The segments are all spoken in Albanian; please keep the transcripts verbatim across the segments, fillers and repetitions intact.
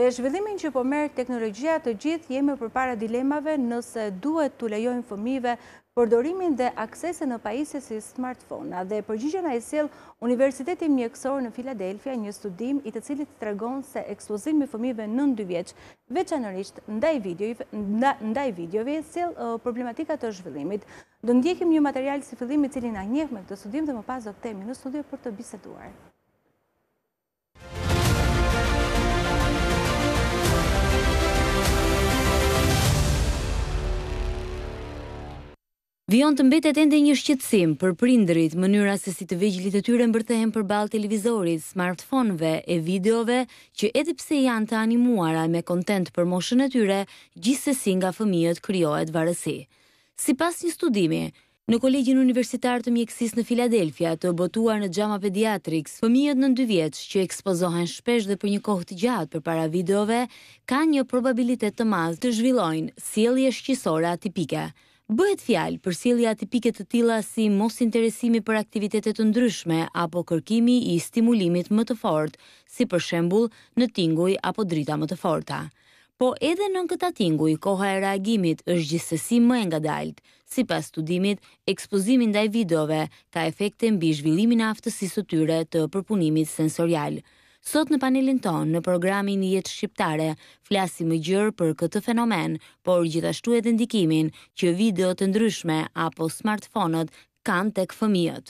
Me zhvillimin që po merr teknologjia, të gjithë jemi përpara dilemave nëse duhet t'u lejojmë fëmijëve përdorimin dhe aksesin në pajisje si smartphone. Dhe përgjigjen ai sjell Universiteti Mjekësor në Filadelfia, një studim i të cilit tregon se ekspozimi i fëmijëve nën dy vjeç, veçanërisht ndaj videove, ndaj videove sjell problematika të zhvillimit. Do ndjekim një material si fillim i cili na njeh me këtë studim dhe më pas do kthehemi në studio për të biseduar. Vijon të mbetet ende një shqetësim për prindërit, mënyra se si të vegjëlit e tyre mbërthehen përballë televizorit, smartphone-ve e videove që edhe pse janë të animuara me kontent për moshën e tyre, gjithsesi nga fëmijët krijohet varësi. Sipas një studimi, në Kolegjin Universitar të Mjekësisë në Filadelfia, të botuar në Jama Pediatrics, fëmijët nën dy vjeç që ekspozohen shpesh dhe për një kohë të gjatë përpara videove, kanë një probabilitet të madh të zhvillojnë sjellje shqisore atipike. Bëhet fjalë për sjellje atipike të tilla si mos interesimi për aktivitete të ndryshme apo kërkimi i stimulimit më të fortë, si për shembull në tinguj apo drita më të forta. Po edhe nën këtë tinguj, koha e reagimit është gjithsesi më e ngadalt. Sipas studimit, ekspozimi ndaj videove ka efekte mbi zhvillimin e aftësisë së tyre të përpunimit sensorial. Sot në panelin tonë, në programin Jetë Shqiptare, flasim më gjerë për këtë fenomen, por gjithashtu edhe ndikimin që video të ndryshme apo smartphone-ët kanë tek fëmijët.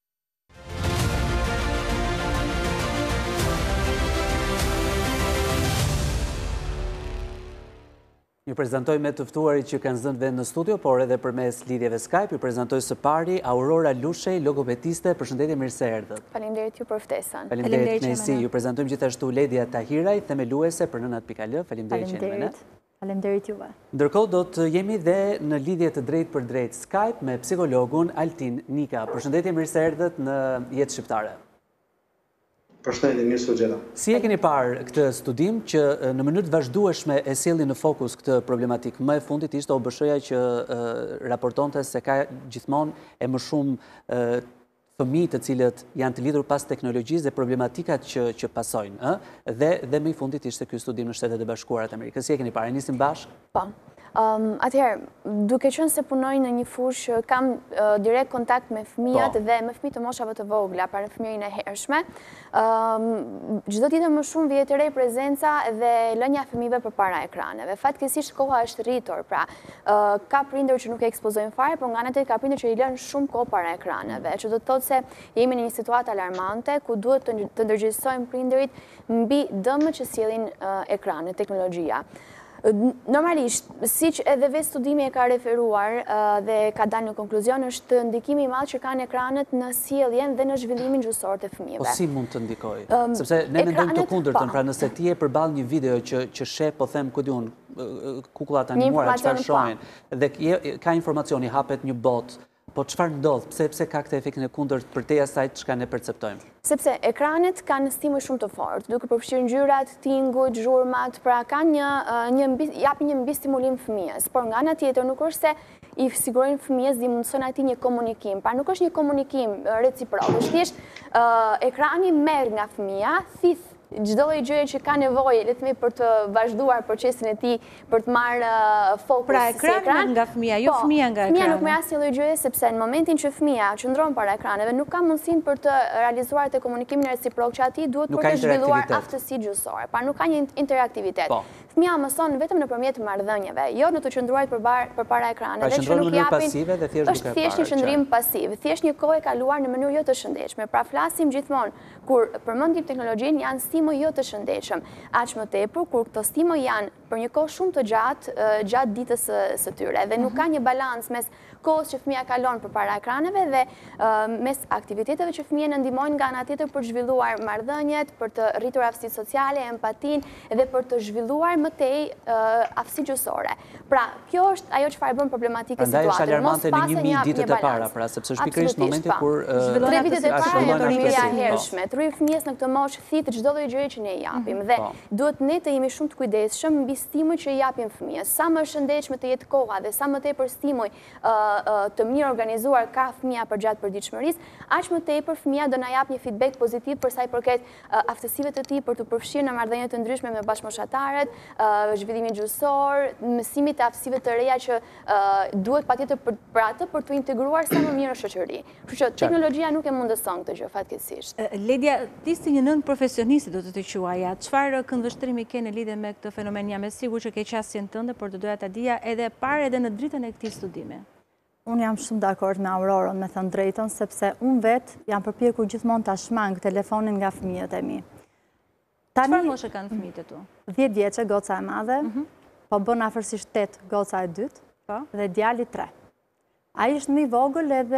Ju prezantoj me të ftuarit që kanë zënë vend në studio, por edhe përmes lidhjeve Skype. Ju prezantoj së pari Aurora Lushej, logopediste. Përshëndetje, mirë se erdhët. Faleminderit ju për ftesën. Faleminderit Nesi. Ju prezantojmë gjithashtu Ledia Tahiraj, themeluese për nënat pikë al. Faleminderit që jeni me ne. Faleminderit juve. Ndërkohë do të jemi dhe në lidhje të drejtë për drejtë Skype me psikologun Altin Nika. Përshëndetje, mirë se erdhët në Jetë Shqiptare. Përshëndetje, mirë se u gjeta. Si e keni parë këtë studim që në mënyrë të vazhdueshme e sjellin në fokus këtë problematik? Më e fundit ishte O B S H-ja që raportonte se ka gjithmonë e më shumë fëmijë të cilët janë të lidhur pas teknologjisë dhe problematikat që që pasojnë, ë? Dhe dhe më i fundit ishte ky studim në Shtetet e Bashkuara të Amerikës. Si e keni parë? Nisim bashkë? Po. Um, atëherë, duke qenë se punoj në një fushë, kam uh, direkt kontakt me fëmijët dhe me fëmijë të moshave të vogla, para fëmijën e hershme, um, çdo ditë më shumë vjet e re prezenca dhe lënia e fëmijëve përpara ekraneve. Fatkeqësisht koha është rritur, pra uh, ka prindër që nuk e ekspozojnë fare, por nga ana tjetër ka prindër që i lënë shumë kohë para ekraneve, që do të thotë se jemi në një situatë alarmante ku duhet të, të ndërgjegjësojmë prindërit mbi dëmët që sjellin uh, ekranet, teknologjia. Normalisht, siç edhe vetë studimi e ka referuar uh, dhe ka dalë në konkluzion, është ndikimi i madh që kanë ekranet në sjelljen dhe në zhvillimin gjuhësor të fëmijëve. Po si mund të ndikojë? Um, Sepse ne mendojmë të kundërtën, pra nëse ti je përballë një video që që sheh, po them ku diun, kukullat animuara çfarë shohin, dhe ka informacioni, hapet një bot. Po çfarë ndodh? Pse pse ka këtë efektin e kundërt përtej asaj çka ne perceptojmë? Sepse ekranet kanë stimuj shumë të fortë, duke përfshirë ngjyrat, tingut, zhurmat, pra kanë një një japin një mbi stimulim fëmijës, por nga ana tjetër nuk është se i sigurojnë fëmijës dhe i mundson atij një komunikim. Pra nuk është një komunikim reciprok, është thjesht uh, ekrani merr nga fëmia, thith çdo lloj gjëje që ka nevojë, le të themi, për të vazhduar procesin e tij, për të marrë fokus. Pra ekrani nga fëmia, jo fëmia nga ekrani. Fëmia nuk merr asnjë lloj gjëje sepse në momentin që fëmia qëndron para ekraneve, nuk ka mundësinë për të realizuar të komunikimin reciprok që atij duhet për të zhvilluar aftësi gjuhësore. Pra nuk ka një interaktivitet. Fëmia mëson vetëm nëpërmjet marrëdhënieve, jo në të qëndruar përpara ekraneve, që nuk japin. Është thjesht një qëndrim pasiv, thjesht një kohë e kaluar në mënyrë jo të shëndetshme. Pra flasim gjithmonë kur përmendim teknologjinë, janë stimoj jo të shëndetshëm. Aq më tepër kur këto stimoj janë për një kohë shumë të gjatë gjatë ditës së tyre dhe nuk ka një balans mes kohës që fëmia kalon përpara ekraneve dhe mes aktiviteteve që fëmijën e ndihmojnë nga ana tjetër për të zhvilluar marrëdhëniet, për të rritur aftësitë sociale, empatinë dhe për të zhvilluar më tej aftësi gjysore. Pra, kjo është ajo çfarë bën problematike situatën. Prandaj është alarmante në një mijë ditët e para, pra sepse është pikërisht momenti kur tre vitet e para janë rritja e hershme. Të rrit fëmijës në këtë moshë thith çdo lloj gjëje që ne i japim dhe duhet ne të jemi shumë të kujdesshëm mbi stimujt që i japim fëmijës. Sa më shëndetshme të jetë koha dhe sa më tepër stimuj të mirë organizuar ka fëmia përgjatë përditshmërisë, aq më tepër fëmia do na jap një feedback pozitiv për sa i përket aftësive të tij për të përfshirë në marrëdhënie të ndryshme me bashkëmoshatarët, zhvillimin gjyqësor, mësimit të aftësive të reja që duhet patjetër për atë për të integruar sa më mirë në shoqëri. Kështu që teknologjia nuk e mundëson këtë gjë fatkeqësisht. Ledia, ti si një nën profesioniste do të të quaja, çfarë këndvështrimi ke në lidhje me këtë fenomen? Jam e sigurt që ke qasjen tënde, por do doja ta dija edhe parë edhe në dritën e këtij studimi. Unë jam shumë dakord me Aurorën, me thënë drejtën, sepse unë vetë jam përpjekur gjithmonë ta shmang telefonin nga fëmijët e mi. Çfarë moshe kanë fëmijët e tu? dhjetë vjeçe, goca e madhe, po bën afërsisht tetë, goca e dytë, dhe djali tre. Ai është më i vogël edhe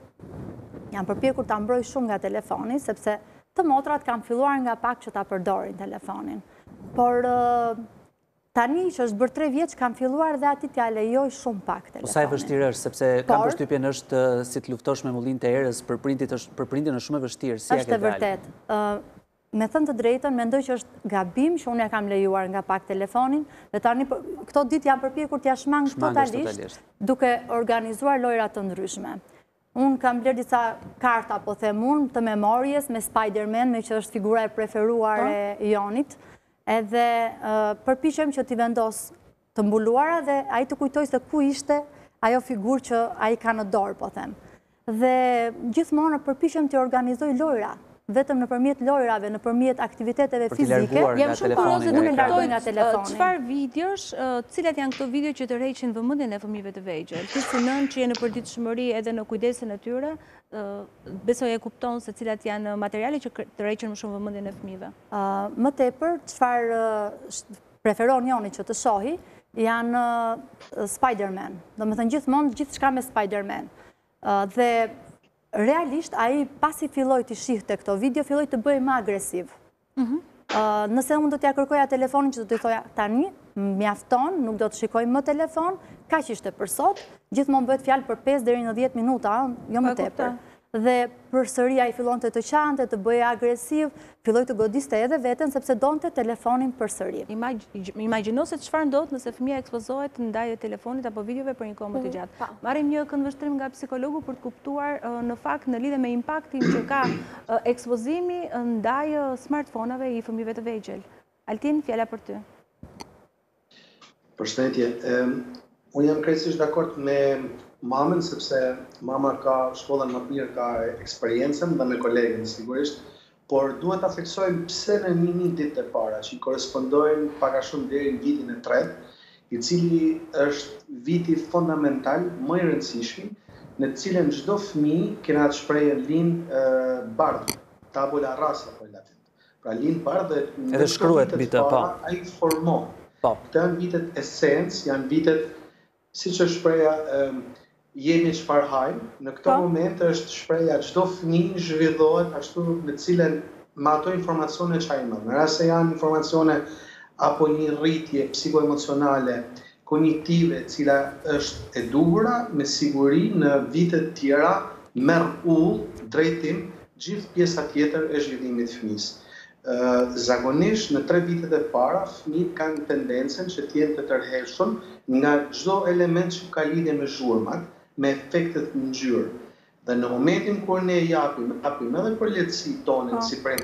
jam përpjekur ta mbroj shumë nga telefoni, sepse të motrat kanë filluar nga pak që ta përdorin telefonin. Por tani që është bërë tre vjeç kanë filluar dhe ati t'ja lejoj shumë pak telefonin. Po sa e vështirë është, sepse kam përshtypjen është si të luftosh me mullin të erës, për prindin është shumë e vështirë, si ja ke dalë? Është e vërtet. Me thënë të drejtën, mendoj që është gabim që unë e kam lejuar nga pak telefonin, dhe tani këto ditë jam përpjekur t'ja shmang totalisht, duke organizuar lojra të ndryshme. Unë kam bler disa karta, po them unë, të memorjes me Spider-Man, me që është figura e preferuar e Jonit, edhe përpiqem që t'i vendos të mbuluara dhe a i të kujtoj se ku ishte ajo figur që a i ka në dorë, po them. Dhe gjithmonë përpiqem t'i organizoj lojra, vetëm në përmjet lojrave, në përmjet aktiviteteve fizike. Jam shumë kurioze duke largoj çfarë videosh, cilat janë këto video që të rreqin vëmendjen e fëmijëve të vegjël. Ti si nën që je në përditshmëri edhe në kujdesin e tyre, besoj e kupton se cilat janë materiale që të rreqin më shumë vëmendjen e fëmijëve. Më tepër, çfarë preferon Joni që të shohi, janë Spider-Man. Domethënë gjithmonë gjithçka me Spider-Man. Dhe realisht, a i pasi filloj të shihte këto video, filloj të bëj më agresiv. Nëse unë do t'ja kërkoja telefonin që do t'i thoja tani, mjafton, nuk do të shikoj më telefon, ka që ishte për sot, gjithmonë bëhet fjalë për pesë deri në dhjetë minuta, jo më tepër. Dhe për sëri a i fillon të të qante, të bëje agresiv, filloj të godiste edhe veten, sepse donte telefonin për sëri. Imagjino se çfarë ndodh nëse fëmia ekspozohet ndaj telefonit apo videove për një kohë më të gjatë. Marrim një këndvështrim nga psikologu për të kuptuar në fakt në lidhje me impaktin që ka ekspozimi ndaj smartphone-ave i fëmijëve të vegjël. Altin, fjala për ty. Përshëndetje. Unë jam krejtësisht dakord me mamën, sepse mama ka shkollën më të mirë, ka eksperiencën dhe me kolegën sigurisht, por duhet ta theksojmë pse në një mijë ditë e para, që i korespondojnë pak a shumë deri në vitin e tretë, i cili është viti fundamental, më i rëndësishëm, në të cilën çdo fëmijë kena të shprehjen lind bardh, tabula rasa po latin. Pra lind bardh dhe edhe shkruhet mbi të, po. Ai formon. Po. Këto janë vitet esencë, janë vitet siç është shpreha jemi çfarë hajmë, në këto momente është shpreha çdo fëmijë zhvillohet ashtu në cilën me ato informacione që ai merr. Në rast se janë informacione apo një rritje psikoemocionale, kognitive, e cila është e duhura, me siguri në vite të tjera merr ull, drejtim, gjithë pjesa tjetër e zhvillimit të fëmijës. Zakonisht në tre vitet e para, fëmijët kanë tendencën që të jenë të tërhershëm nga çdo element që ka lidhje me zhurmat, me efektet në ngjyrë. Dhe në momentin kur ne japim, japim edhe për lehtësitë tona si prind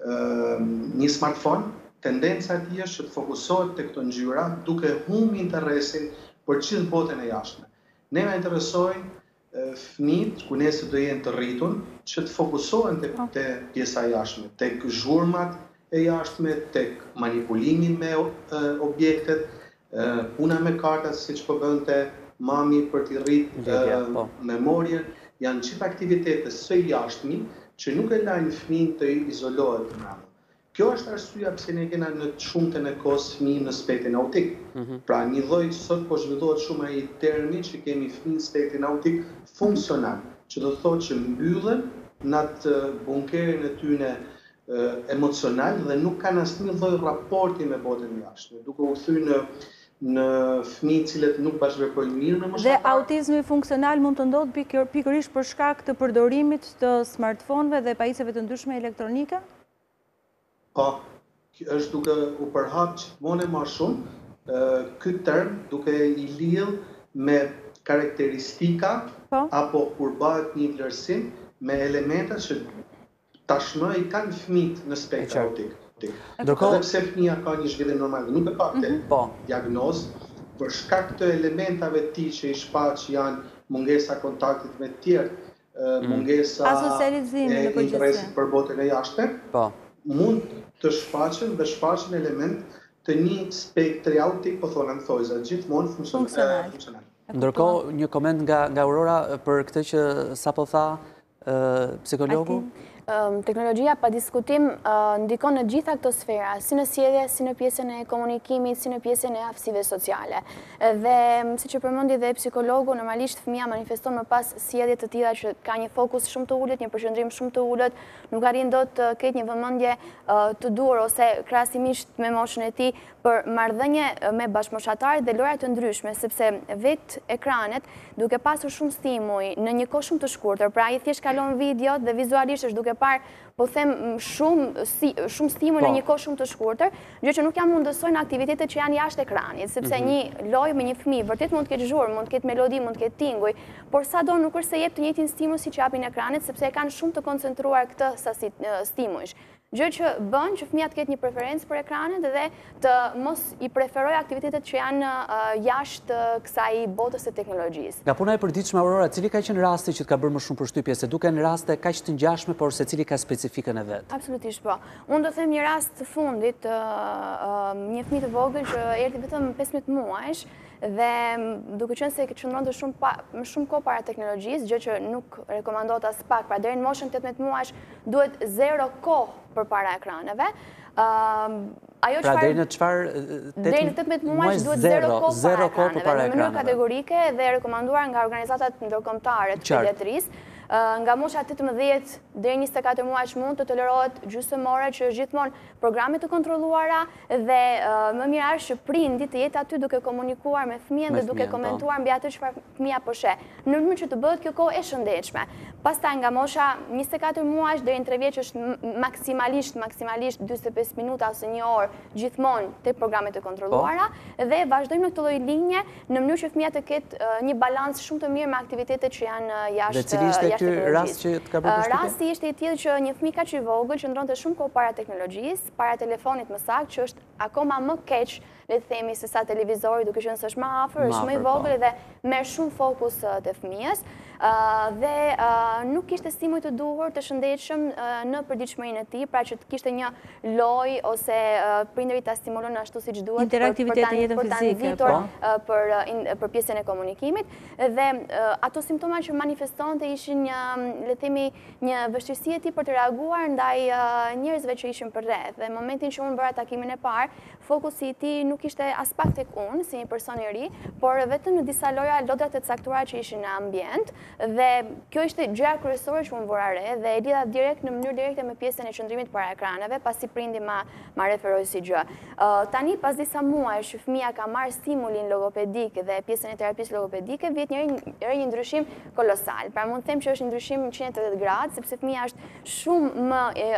një smartphone, tendenca e tij është të fokusohet tek këto ngjyra, duke humbur interesin për gjithë botën e jashtme. Ne na interesojnë fëmijët, kur nesër do jenë të rritur, që të fokusohen tek te pjesa e jashtme, tek zhurmat e jashtme, tek manipulimi me objektet, puna me kartat, siç po bënte mami për t'i rritë memorien, janë gjithë aktivitete së jashtmi që nuk e lajnë fëmijën të izolohet nga ato. Kjo është arsyeja pse ne kena në të shumtën e kohës fëmijë në spektrin autik. Pra një lloj sot po zhvillohet shumë ai termi që kemi fëmijë në spektrin autik funksional, që do të thotë që mbyllen në atë bunkerin e tyre emocional dhe nuk kanë asnjë lloj raporti me botën jashtë, duke u kthyer në në fëmijë cilët nuk bashkëveprojnë mirë në moshatar. Dhe autizmi funksional mund të ndodhë pikërisht për shkak të përdorimit të smartphone-ve dhe pajisjeve të ndryshme elektronike? Po, është duke u përhap gjithmonë më shumë ky term duke i lidh me karakteristika apo kur bëhet një vlerësim me elementet që tashmë i kanë fëmijët në spektër autik. Ndërkohë pse fëmia ka një zhvillim normal, nuk e ka këtë diagnozë, për shkak të elementave të tij që i shfaq janë mungesa kontaktit me të tjerë, mungesa asocializimi në interesit për botën e jashtme, mund të shfaqen dhe shfaqen element të një spektri autik, po thonë thojza, gjithmonë funksional. Ndërkohë, një koment nga Aurora për këtë që sapo tha psikologu? Teknologjia pa diskutim ndikon në gjitha këto sfera, si në sjellje, si në pjesën e komunikimit, si në pjesën e aftësive sociale. Dhe siç e përmendi dhe psikologu, normalisht fëmia manifeston më pas sjellje të tilla që ka një fokus shumë të ulët, një përqendrim shumë të ulët, nuk arrin dot të ketë një vëmendje të dur ose krahasimisht me moshën e tij për marrëdhënie me bashkëmoshatarët dhe lojra të ndryshme, sepse vetë ekranet, duke pasur shumë stimuj në një kohë shumë të shkurtër, pra ai thjesht kalon video dhe vizualisht është duke parë, po them, shumë shumë stimuj në një kohë shumë të shkurtër, gjë që nuk janë mundësojnë aktivitetet që janë jashtë ekranit, sepse një lojë me një fëmijë vërtet mund të ketë zhurmë, mund të ketë melodi, mund të ketë tinguj, por sado nuk është se jep të njëjtin stimul siç japin ekranet, sepse e kanë shumë të koncentruar këtë sasi stimujsh. Gjë që bën që fëmia të ketë një preferencë për ekranet dhe të mos i preferojë aktivitetet që janë jashtë kësaj botës së teknologjisë. Nga puna e përditshme, Aurora, cili ka qenë rasti që të ka bërë më shumë përshtypje, se duken raste kaq të ngjashme, por secili ka specifikën e vet? Absolutisht po. Unë do të them një rast të fundit, një fëmijë të vogël që erdhi vetëm pesëmbëdhjetë muajsh, dhe duke qenë se qëndronte shumë shumë kohë para teknologjisë, gjë që nuk rekomandohet as pak, pra deri në moshën tetëmbëdhjetë muajsh duhet zero kohë përpara ekraneve. Pra deri në çfarë? Deri në tetëmbëdhjetë muajsh duhet zero kohë para ekraneve, në mënyrë kategorike dhe rekomanduar nga organizatat ndërkombëtare të pediatrisë. Nga mosha tetëmbëdhjetë deri në njëzet e katër muajsh mund të tolerohet gjysmore që është gjithmonë programe të kontrolluara dhe më mirë është që prindi të jetë aty duke komunikuar me fëmijën dhe duke komentuar mbi atë çfarë fëmia po sheh, në mënyrë që të bëhet kjo kohë e shëndetshme. Pastaj nga mosha njëzet e katër muajsh deri në tre vjeç është maksimalisht maksimalisht dyzet e pesë minuta ose një orë gjithmonë tek programet e kontrolluara dhe vazhdojmë në këtë lloj linje në mënyrë që fëmia të ketë një balancë shumë të mirë me aktivitetet që janë jashtë rast që të ka bërë përshtypje? Rasti ishte i tillë që një fëmijë kaq i vogël qëndronte shumë kohë para teknologjisë, para telefonit më saktë, që është akoma më keq, le të themi, se sa televizori, duke qenë se është më afër, është më i vogël dhe merr shumë fokus te fëmijës. Dhe nuk kishte stimuj të duhur të shëndetshëm në përditshmërinë e tij, pra që të kishte një lojë ose prindërit ta stimulojnë ashtu siç duhet për ta nxitur për për pjesën e komunikimit dhe ato simptoma që manifestonte ishin një, le të themi, një vështirësi e tij për të reaguar ndaj njerëzve që ishin përreth. Dhe në momentin që unë bëra takimin e parë, fokusi i tij nuk ishte as pak tek unë si një person i ri, por vetëm në disa loja lodrat e caktuara që ishin në ambient. Dhe kjo ishte gjëja kryesore që unë vura re dhe e lidha direkt në mënyrë direkte me pjesën e qëndrimit para ekraneve, pasi prindi ma ma referoi si gjë. Tani pas disa muajsh që fëmia ka marrë stimulin logopedik dhe pjesën e terapisë logopedike, vjet një një ndryshim kolosal. Pra mund të them që është një ndryshim në njëzet e tetëdhjetë gradë, sepse fëmia është shumë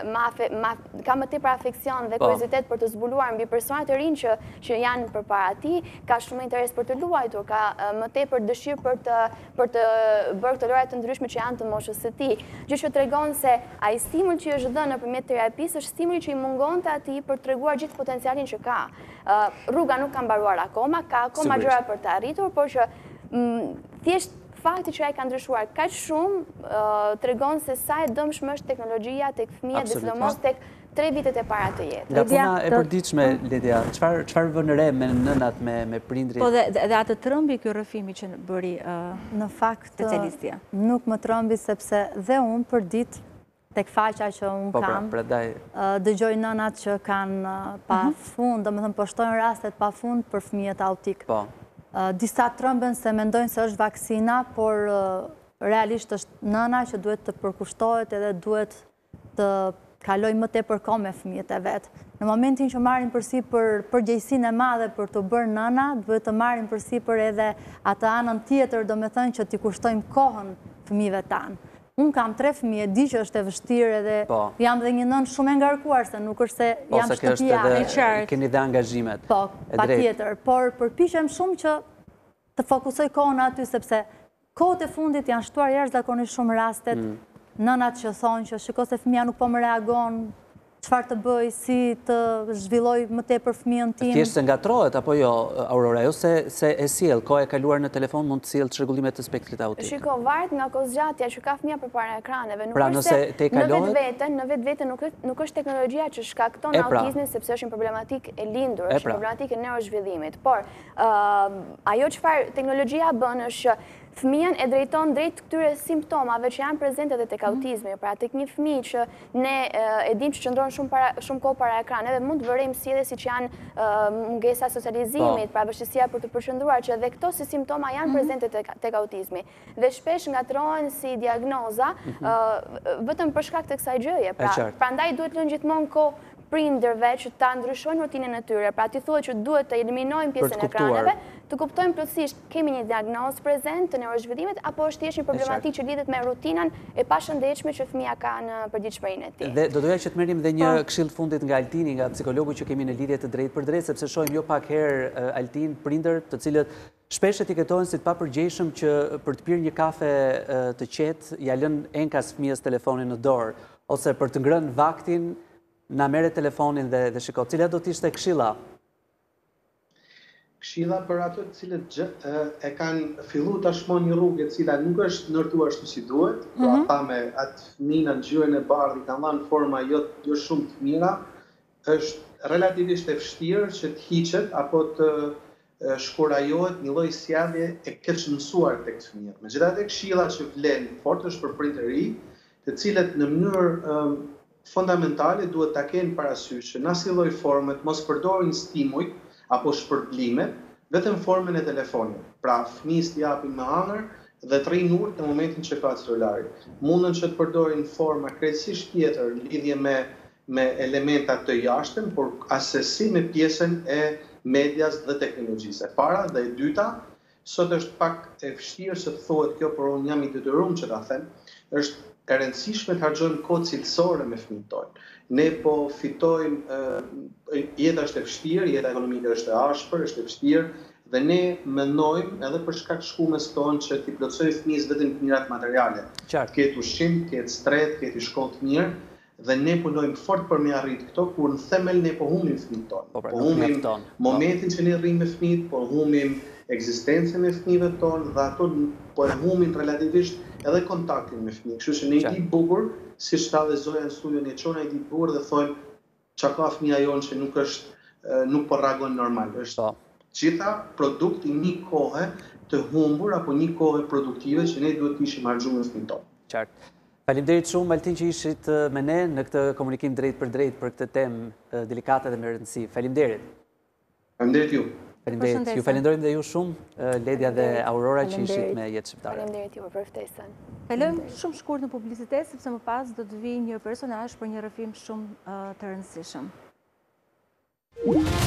më ka më tepër afeksion dhe kuriozitet për të zbuluar mbi personat e rinj që që janë përpara tij, ka shumë interes për të luajtur, ka më tepër dëshirë për të për të bërë këto lojra të ndryshme që janë të moshës së tij. Gjë që tregon se ai stimul që është dhënë nëpërmjet terapisë është stimuli që i mungonte atij për të treguar gjithë potencialin që ka. Rruga nuk ka mbaruar akoma, ka akoma gjëra për të arritur, por që thjesht fakti që ai ka ndryshuar kaq shumë tregon se sa e dëmshme është teknologjia tek fëmijët dhe sidomos tek tre vitet e para të jetës. Nga puna e përditshme, Lidia, çfarë vën re me nënat, me prindrit? Po dhe atë trëmbi ky rrëfimi që bëri në fakt nuk më trëmbi sepse dhe unë për ditë tek faqja që unë kam, dëgjoj nënat që kanë pa fund, domethënë poshtojnë rastet pa fund për fëmijët autik. Disa trëmben se mendojnë se është vaksina, por realisht është nëna që duhet të përkushtohet edhe duhet të kaloj më te për kohë me fëmijët e vetë. Në momentin që marrin përsi për përgjegjësinë e madhe për të bërë nëna, duhet të marrin përsi për edhe atë anën tjetër, do me thënë që t'i kushtojmë kohën fëmijëve tanë. Unë kam tre fëmijë, di që është e vështirë edhe jam dhe një nënë shumë e ngarkuar, se nuk është se jam shtëpia e qartë. Keni dhe angazhimet. Po, pa tjetër. Por përpishem shumë që të fokusoj kohën aty, sepse kohët e fundit janë shtuar jashtëzakonisht shumë rastet, nënat që thonë që shiko se fëmija nuk po më reagon, çfarë të bëj, si të zhvilloj më tepër fëmijën tim. Thjesht se ngatrohet apo jo, Aurora, jo se e sjell, kohë e kaluar në telefon mund të sjellë çrregullimet të spektrit autik. Shiko, varet nga kohëzgjatja që ka fëmija përpara ekraneve. Pra nëse te kalohet, në vetveten, në vetveten nuk është teknologjia që shkakton autizmin, sepse është një problematik e lindur, është një problematik e neurozhvillimit. Por ajo çfarë teknologjia bën është që fëmijën e drejton drejt këtyre simptomave që janë prezente edhe tek autizmi. Pra tek një fëmijë që ne e dim që qëndron shumë kohë para ekraneve, mund të vërejmë si edhe si që janë mungesa socializimit, pra vështirësia për të përqendruar, që edhe këto si simptoma janë prezente tek autizmi. Dhe shpesh ngatrohen si diagnoza vetëm për shkak të kësaj gjëje. Prandaj duhet lënë gjithmonë kohë prindërve që ta ndryshojnë rutinën e tyre. Pra ti thuhet që duhet të eliminojmë pjesën e ekraneve, të kuptojmë plotësisht kemi një diagnozë prezent të neurozhvillimit apo është thjesht një problematikë që lidhet me rutinën e pashëndetshme që fëmia ka në përditshmërinë e tij. Dhe do doja që të merrim edhe një këshill fundit nga Altini, nga psikologu që kemi në lidhje të drejtë për drejtë, sepse shohim jo pak herë Altin prindër të cilët shpesh etiketohen si të papërgjegjshëm që për të pirë një kafe të qetë ja lënë enkas fëmijës telefonin në dorë, ose për të ngrënë vaktin na merret telefonin dhe shiko. Cila do të ishte këshilla? Këshilla për ato të cilët e kanë filluar tashmë një rrugë e cila nuk është ndërtuar ashtu si duhet, pra ata me atë fëmijë në ngjyrën e bardhë kanë dhënë forma jo jo shumë të mira, është relativisht e vështirë që të hiqet apo të shkurajohet një lloj sjellje e keqmësuar tek fëmijët. Megjithatë, këshilla që vlen fort është për prindër të ri, të cilët në mënyrë fundamentale duhet ta kenë parasysh që në asnjë lloj forme të mos përdorin stimuj apo shpërblimet, vetëm formën e telefonit. Pra fëmijës t'i japin me hënër dhe të rrinë urt në momentin që ka celularin. Mundën që të përdorin forma krejtësisht tjetër në lidhje me me elementa të jashtëm, por asesi me pjesën e medias dhe teknologjisë. E para dhe e dyta, sot është pak e vështirë që të thuhet kjo, por unë jam i detyruar që ta them, është e rëndësishme të harxojmë kohë cilësore me fëmijët tonë. Ne po fitojmë, jeta është e vështirë, jeta ekonomike është e ashpër, është e vështirë, dhe ne mendojmë edhe për shkak të shkumes tonë që t'i plotësojmë fëmijës vetëm të mirat materiale. Të ketë ushqim, të ketë stret, të ketë shkollë të mirë, dhe ne punojmë fort për me arrit këto, kur në themel ne po humbim fëmijët tonë. Po humbim momentin që ne rrim me fëmijët, po humbim ekzistencën e fëmijëve tonë dhe ato po e humbin relativisht edhe kontaktin me fëmijë. Kështu që ne i di bukur, si shta dhe Zoja në studion e çona i di bukur dhe thonë çka ka fëmia jonë që nuk është nuk po reagon normal. Është gjitha produkt i një kohe të humbur apo një kohe produktive që ne duhet të ishim harxuar në fëmijët tonë. Qartë. Faleminderit shumë Altin që ishit me ne në këtë komunikim drejt për drejt për këtë temë delikate dhe me rëndësi. Faleminderit. Faleminderit ju. Faleminderit. Ju falenderojmë dhe ju shumë, Ledja dhe Aurora që ishit me Jetë Shqiptare. Faleminderit ju për ftesën. Kalojmë shumë shkurt në publicitet, sepse më pas do të vijë një personazh për një rrëfim shumë të rëndësishëm.